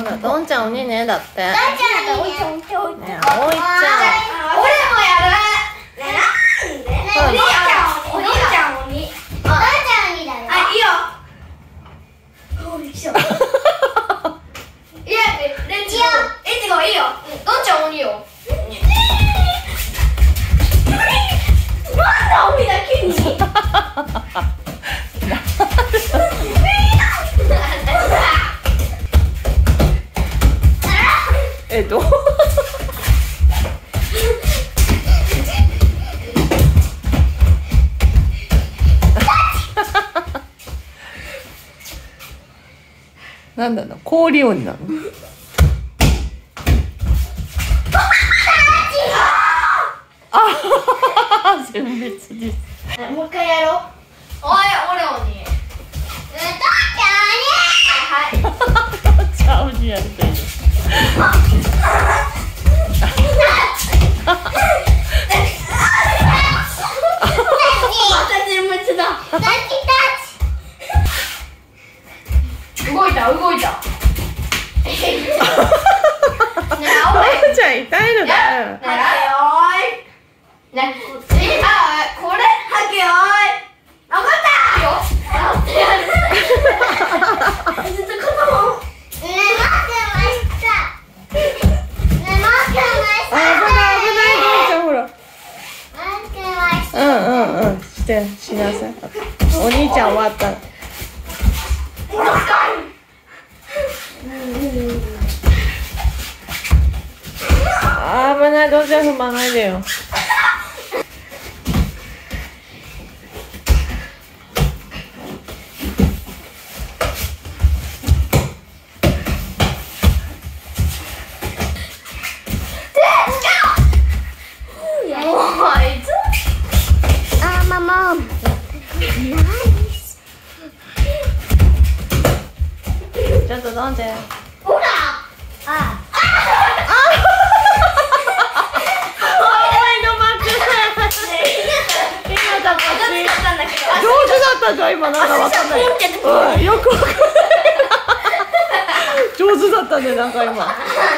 ほら、どんちゃん鬼ね、だって。ね、 おいちゃん。 おいちゃん。 俺もやる。なんで？お兄ちゃん鬼。どんちゃん鬼だよ。あ、いいよ。いや、レンジゴいいよ。どんちゃん鬼よ。なんだ鬼だけに。 どうなんだろう、氷鬼なの？あ、全滅です。 もう一回やろう。おい、俺鬼。はい。 どんちゃん鬼やりたいです。 動いた。ねえ、 どんちゃん痛いのだよ。 ねえ、ねえ、これはけよーい。分かったよ。やってやる。ずっと片方。 危ないどんちゃん、ほら。しなさい。お兄ちゃん終わった。危ない、どんちゃん踏まないでよ。ちょっとどんちゃん。 ほら。 上手だったじゃん、今なんかわかんない。よくわかんない。上手だったね、なんか今。